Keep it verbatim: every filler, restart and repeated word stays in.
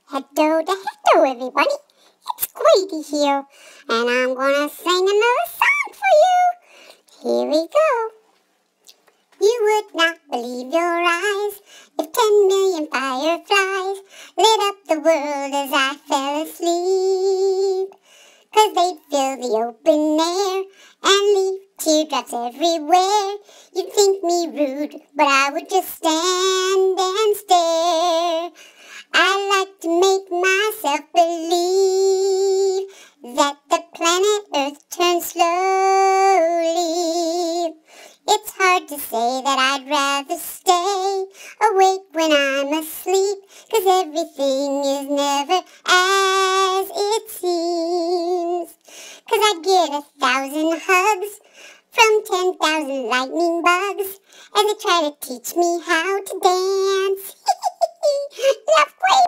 Hello to hello everybody, it's Grady here, and I'm gonna sing another song for you. Here we go. You would not believe your eyes if ten million fireflies lit up the world as I fell asleep. 'Cause they'd fill the open air and leave teardrops everywhere. You'd think me rude, but I would just stand and stare. I like to make myself believe that the planet Earth turns slowly. It's hard to say that I'd rather stay awake when I'm asleep, 'cause everything is never as it seems. 'Cause I get a thousand hugs from ten thousand lightning bugs as they try to teach me how to dance. Love,